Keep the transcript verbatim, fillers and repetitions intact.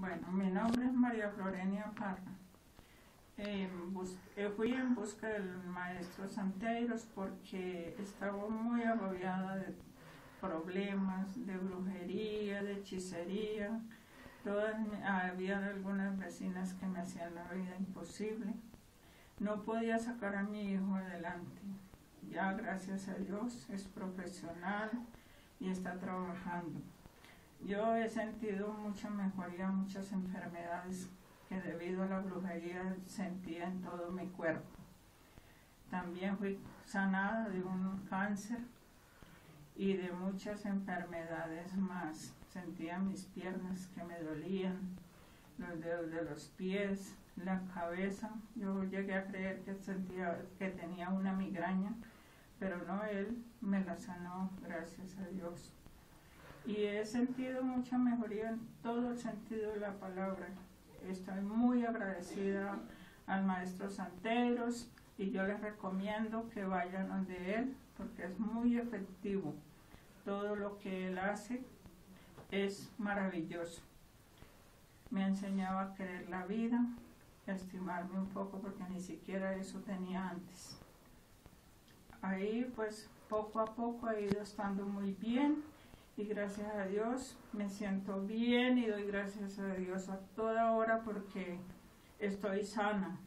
Bueno, mi nombre es María Florenia Parra. Eh, bus eh, fui en busca del maestro Santeiros porque estaba muy agobiada de problemas, de brujería, de hechicería. Todas, había algunas vecinas que me hacían la vida imposible. No podía sacar a mi hijo adelante. Ya, gracias a Dios, es profesional y está trabajando. Yo he sentido mucha mejoría, muchas enfermedades que debido a la brujería sentía en todo mi cuerpo. También fui sanada de un cáncer y de muchas enfermedades más. Sentía mis piernas que me dolían, los dedos de los pies, la cabeza. Yo llegué a creer que sentía que tenía una migraña, pero no, él me la sanó, gracias a Dios. Y he sentido mucha mejoría en todo el sentido de la palabra. Estoy muy agradecida al maestro Santeiros y yo les recomiendo que vayan donde él porque es muy efectivo. Todo lo que él hace es maravilloso. Me enseñaba a querer la vida, a estimarme un poco porque ni siquiera eso tenía antes. Ahí pues poco a poco he ido estando muy bien. Y gracias a Dios me siento bien y doy gracias a Dios a toda hora porque estoy sana.